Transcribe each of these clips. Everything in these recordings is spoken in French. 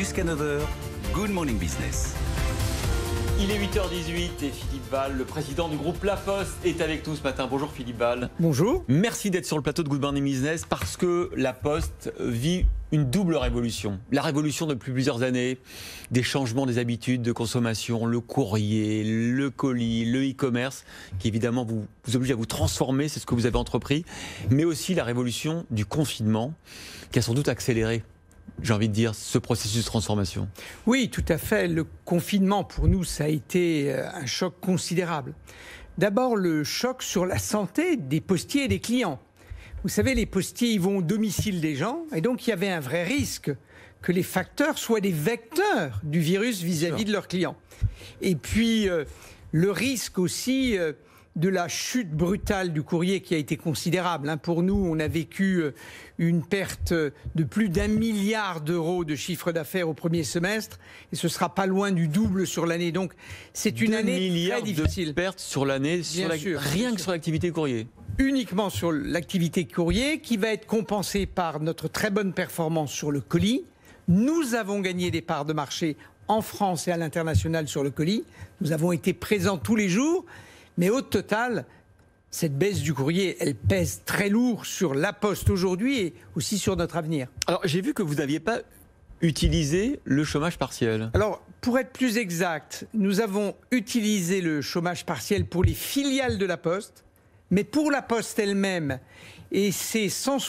Jusqu'à 9h, Good Morning Business. Il est 8h18 et Philippe Val, le président du groupe La Poste, est avec nous ce matin. Bonjour Philippe Val. Bonjour. Merci d'être sur le plateau de Good Morning Business parce que La Poste vit une double révolution. La révolution depuis plusieurs années, des changements des habitudes de consommation, le courrier, le colis, le e-commerce, qui évidemment vous oblige à vous transformer, c'est ce que vous avez entrepris, mais aussi la révolution du confinement, qui a sans doute accéléré, j'ai envie de dire, ce processus de transformation. Oui, tout à fait. Le confinement, pour nous, ça a été un choc considérable. D'abord, le choc sur la santé des postiers et des clients. Vous savez, les postiers, ils vont au domicile des gens, et donc il y avait un vrai risque que les facteurs soient des vecteurs du virus vis-à-vis de leurs clients. Et puis, le risque aussi de la chute brutale du courrier qui a été considérable. Pour nous, on a vécu une perte de plus d'1 milliard d'euros de chiffre d'affaires au premier semestre, et ce sera pas loin du double sur l'année. Donc, c'est une année très difficile. De pertes sur l'année, rien que sur l'activité courrier. Uniquement sur l'activité courrier, qui va être compensée par notre très bonne performance sur le colis. Nous avons gagné des parts de marché en France et à l'international sur le colis. Nous avons été présents tous les jours. Mais au total, cette baisse du courrier, elle pèse très lourd sur La Poste aujourd'hui et aussi sur notre avenir. Alors, j'ai vu que vous n'aviez pas utilisé le chômage partiel. Alors, pour être plus exact, nous avons utilisé le chômage partiel pour les filiales de La Poste, mais pour La Poste elle-même et ses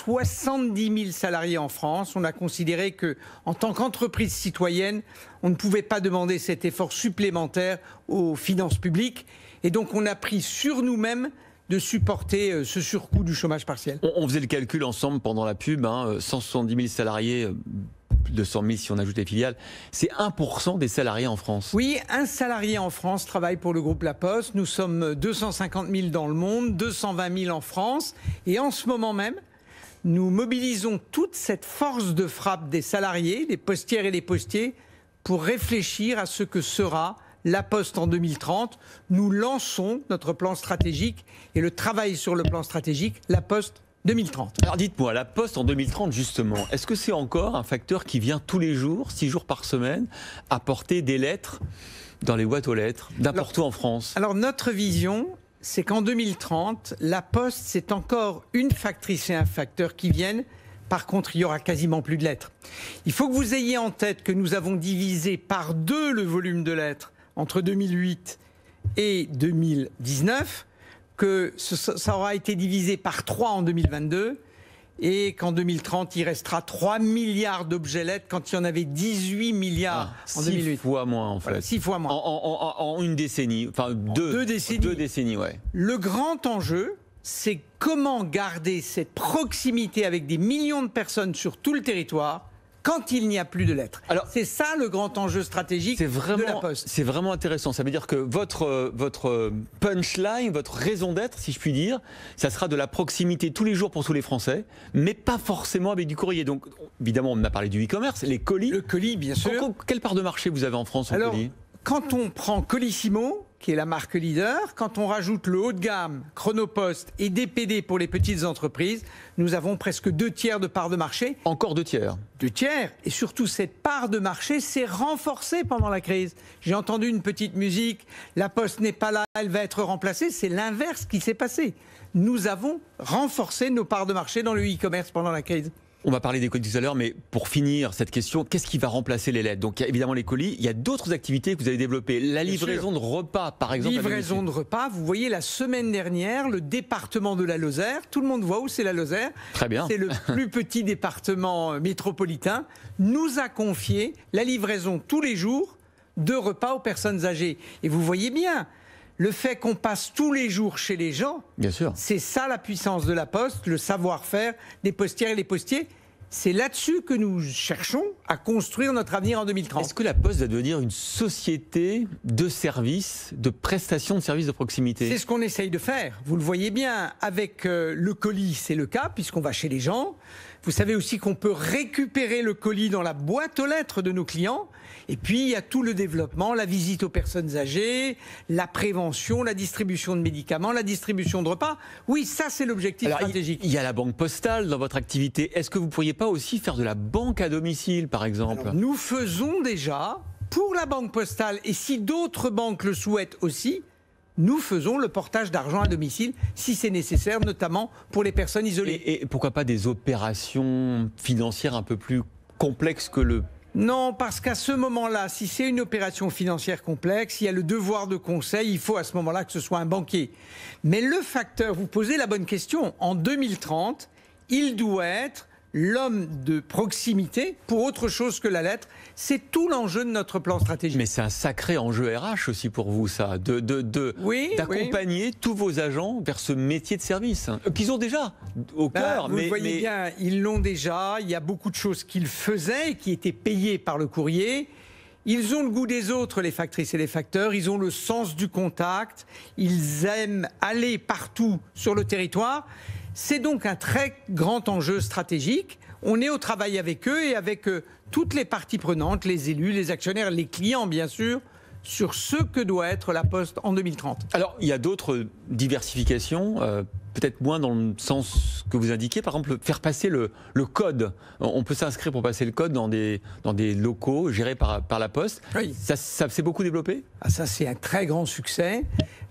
170 000 salariés en France, on a considéré que, en tant qu'entreprise citoyenne, on ne pouvait pas demander cet effort supplémentaire aux finances publiques. Et donc, on a pris sur nous-mêmes de supporter ce surcoût du chômage partiel. On faisait le calcul ensemble pendant la pub, 170 000 salariés, 200 000 si on ajoute les filiales, c'est 1% des salariés en France. Oui, un salarié en France travaille pour le groupe La Poste. Nous sommes 250 000 dans le monde, 220 000 en France. Et en ce moment même, nous mobilisons toute cette force de frappe des salariés, des postières et des postiers, pour réfléchir à ce que sera La Poste en 2030. Nous lançons notre plan stratégique et le travail sur le plan stratégique, La Poste 2030. Alors dites-moi, La Poste en 2030 justement, est-ce que c'est encore un facteur qui vient tous les jours, 6 jours par semaine, apporter des lettres dans les boîtes aux lettres, n'importe où en France? Alors notre vision, c'est qu'en 2030, La Poste, c'est encore une factrice et un facteur qui viennent. Par contre, il n'y aura quasiment plus de lettres. Il faut que vous ayez en tête que nous avons divisé par 2 le volume de lettres entre 2008 et 2019, que ça aura été divisé par 3 en 2022, et qu'en 2030, il restera 3 milliards d'objets lettres quand il y en avait 18 milliards en 2008. 6 fois moins en fait. Voilà, 6 fois moins. En une décennie, enfin deux décennies. 2 décennies, ouais. Le grand enjeu, c'est comment garder cette proximité avec des millions de personnes sur tout le territoire quand il n'y a plus de lettres. Alors, c'est ça le grand enjeu stratégique de La Poste. C'est vraiment intéressant. Ça veut dire que votre punchline, votre raison d'être, si je puis dire, ça sera de la proximité tous les jours pour tous les Français, mais pas forcément avec du courrier. Donc, évidemment, on a parlé du e-commerce, les colis. Le colis, bien sûr. Quelle part de marché vous avez en France en colis ? Quand on prend Colissimo, qui est la marque leader, quand on rajoute le haut de gamme, Chronopost et DPD pour les petites entreprises, nous avons presque 2 tiers de part de marché. Encore 2 tiers. 2 tiers. Et surtout, cette part de marché s'est renforcée pendant la crise. J'ai entendu une petite musique, La Poste n'est pas là, elle va être remplacée. C'est l'inverse qui s'est passé. Nous avons renforcé nos parts de marché dans le e-commerce pendant la crise. On va parler des colis tout à l'heure, mais pour finir cette question, qu'est-ce qui va remplacer les lettres? Donc il y a évidemment les colis, il y a d'autres activités que vous avez développées. La livraison de repas, par exemple. Livraison de repas, vous voyez la semaine dernière, le département de la Lozère, tout le monde voit où c'est la Lozère. Très bien. C'est le plus petit département métropolitain, nous a confié la livraison tous les jours de repas aux personnes âgées. Et vous voyez bien, le fait qu'on passe tous les jours chez les gens, bien sûr, c'est ça la puissance de La Poste, le savoir-faire des postières et des postiers. C'est là-dessus que nous cherchons à construire notre avenir en 2030. Est-ce que La Poste va devenir une société de services, de prestation de services de proximité? C'est ce qu'on essaye de faire. Vous le voyez bien, avec le colis, c'est le cas, puisqu'on va chez les gens. Vous savez aussi qu'on peut récupérer le colis dans la boîte aux lettres de nos clients. Et puis, il y a tout le développement, la visite aux personnes âgées, la prévention, la distribution de médicaments, la distribution de repas. Oui, ça, c'est l'objectif stratégique. Il y a la banque postale dans votre activité. Est-ce que vous ne pourriez pas pas aussi faire de la banque à domicile, par exemple? Alors, nous faisons déjà, pour la Banque Postale, et si d'autres banques le souhaitent aussi, nous faisons le portage d'argent à domicile, si c'est nécessaire, notamment pour les personnes isolées. Et pourquoi pas des opérations financières un peu plus complexes que le... Non, parce qu'à ce moment-là, si c'est une opération financière complexe, il y a le devoir de conseil, il faut à ce moment-là que ce soit un banquier. Mais le facteur, vous posez la bonne question, en 2030, il doit être l'homme de proximité pour autre chose que la lettre. C'est tout l'enjeu de notre plan stratégique. Mais c'est un sacré enjeu RH aussi pour vous, ça, d'accompagner tous vos agents vers ce métier de service, hein, qu'ils ont déjà au cœur. Vous le voyez bien, ils l'ont déjà. Il y a beaucoup de choses qu'ils faisaient et qui étaient payées par le courrier. Ils ont le goût des autres, les factrices et les facteurs. Ils ont le sens du contact. Ils aiment aller partout sur le territoire. C'est donc un très grand enjeu stratégique. On est au travail avec eux et avec toutes les parties prenantes, les élus, les actionnaires, les clients bien sûr, sur ce que doit être la Poste en 2030. Alors, il y a d'autres diversifications, peut-être moins dans le sens que vous indiquez. Par exemple, faire passer le code. On peut s'inscrire pour passer le code dans des locaux gérés par la Poste. Oui. Ça s'est beaucoup développé ? Ça, c'est un très grand succès.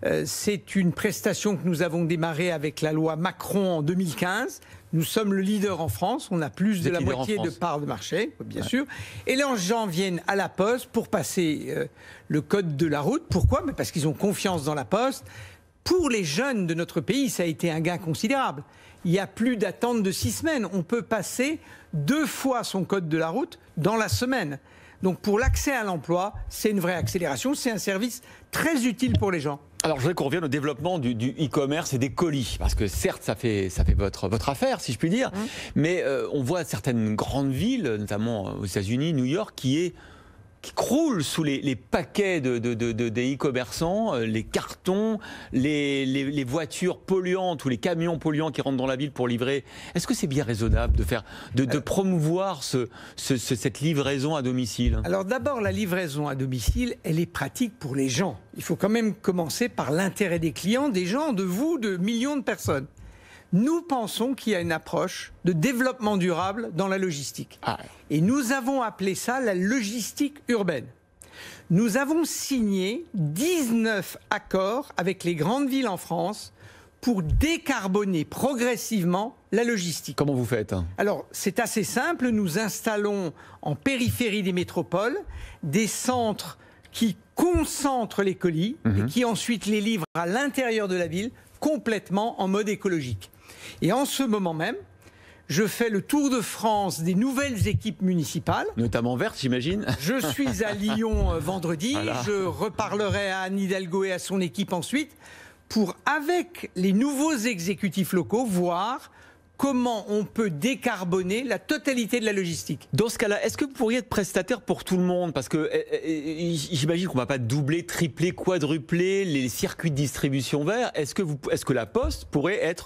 C'est une prestation que nous avons démarrée avec la loi Macron en 2015. Nous sommes le leader en France. On a plus de la moitié de parts de marché, bien sûr. Et les gens viennent à la Poste pour passer le code de la route. Pourquoi ? Parce qu'ils ont confiance dans la Poste. Pour les jeunes de notre pays, ça a été un gain considérable. Il n'y a plus d'attente de 6 semaines. On peut passer 2 fois son code de la route dans la semaine. Donc pour l'accès à l'emploi, c'est une vraie accélération. C'est un service très utile pour les gens. Alors, je voudrais qu'on revienne au développement du e-commerce et des colis, parce que certes, ça fait votre affaire, si je puis dire, mais on voit certaines grandes villes, notamment aux États-Unis, New York, qui croulent sous les paquets des e-commerçants, les cartons, les voitures polluantes ou les camions polluants qui rentrent dans la ville pour livrer. Est-ce que c'est bien raisonnable de promouvoir cette livraison à domicile ? Alors d'abord, la livraison à domicile, elle est pratique pour les gens. Il faut quand même commencer par l'intérêt des clients, des gens, de vous, de millions de personnes. Nous pensons qu'il y a une approche de développement durable dans la logistique. Et nous avons appelé ça la logistique urbaine. Nous avons signé 19 accords avec les grandes villes en France pour décarboner progressivement la logistique. Comment vous faites ? Alors, c'est assez simple. Nous installons en périphérie des métropoles des centres qui concentrent les colis et qui ensuite les livrent à l'intérieur de la ville complètement en mode écologique. Et en ce moment même, je fais le tour de France des nouvelles équipes municipales. Notamment vertes, j'imagine. Je suis à Lyon vendredi. Voilà. Je reparlerai à Anne Hidalgo et à son équipe ensuite pour, avec les nouveaux exécutifs locaux, voir comment on peut décarboner la totalité de la logistique. Dans ce cas-là, est-ce que vous pourriez être prestataire pour tout le monde ? Parce que j'imagine qu'on ne va pas doubler, tripler, quadrupler les circuits de distribution verts. Est-ce que la Poste pourrait être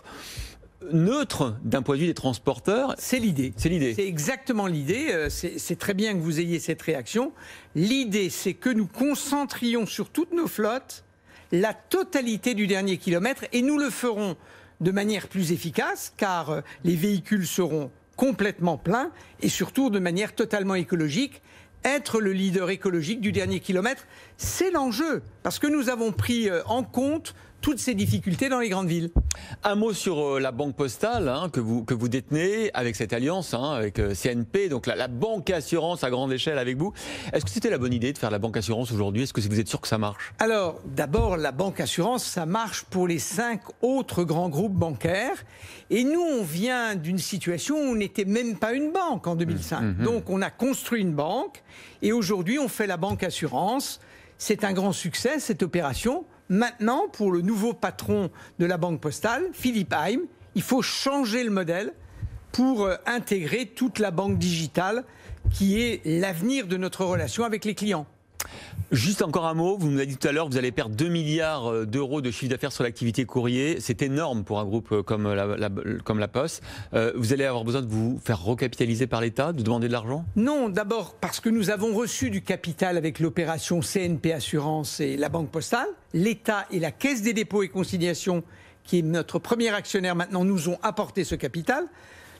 neutre d'un point de vue des transporteurs ? C'est l'idée. C'est l'idée. C'est exactement l'idée. C'est très bien que vous ayez cette réaction. L'idée, c'est que nous concentrions sur toutes nos flottes la totalité du dernier kilomètre et nous le ferons de manière plus efficace car les véhicules seront complètement pleins et surtout de manière totalement écologique. Être le leader écologique du dernier kilomètre, c'est l'enjeu parce que nous avons pris en compte toutes ces difficultés dans les grandes villes. Un mot sur la banque postale que vous détenez avec cette alliance avec CNP, donc la banque assurance à grande échelle avec vous. Est-ce que c'était la bonne idée de faire la banque assurance aujourd'hui ? Est-ce que vous êtes sûr que ça marche ? Alors, d'abord, la banque assurance, ça marche pour les 5 autres grands groupes bancaires. Et nous, on vient d'une situation où on n'était même pas une banque en 2005. Donc, on a construit une banque et aujourd'hui, on fait la banque assurance. C'est un grand succès, cette opération. Maintenant, pour le nouveau patron de la Banque Postale, Philippe Haim, il faut changer le modèle pour intégrer toute la banque digitale qui est l'avenir de notre relation avec les clients. Juste encore un mot, vous nous avez dit tout à l'heure, vous allez perdre 2 milliards d'euros de chiffre d'affaires sur l'activité courrier. C'est énorme pour un groupe comme la Poste. Vous allez avoir besoin de vous faire recapitaliser par l'État, de demander de l'argent ? Non, d'abord parce que nous avons reçu du capital avec l'opération CNP Assurance et la Banque Postale. L'État et la Caisse des dépôts et consignations, qui est notre premier actionnaire maintenant, nous ont apporté ce capital.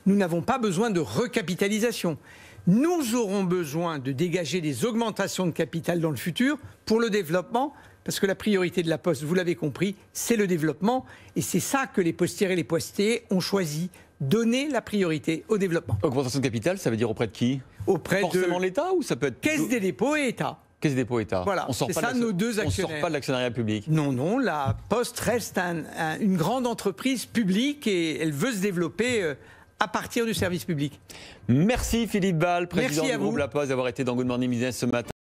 nous n'avons pas besoin de recapitalisation. Nous aurons besoin de dégager des augmentations de capital dans le futur pour le développement, parce que la priorité de la Poste, vous l'avez compris, c'est le développement. Et c'est ça que les postières et les postiers ont choisi, donner la priorité au développement. Augmentation de capital, ça veut dire auprès de qui? Auprès Forcément l'État ou ça peut être... Caisse des dépôts et État. Caisse des dépôts État. Voilà, c'est ça nos deux actionnaires. On ne sort pas de l'actionnariat public. Non, non, la Poste reste une grande entreprise publique et elle veut se développer à partir du service public. Merci Philippe Ball, président Merci du groupe La Poste, d'avoir été dans Good Morning Business ce matin.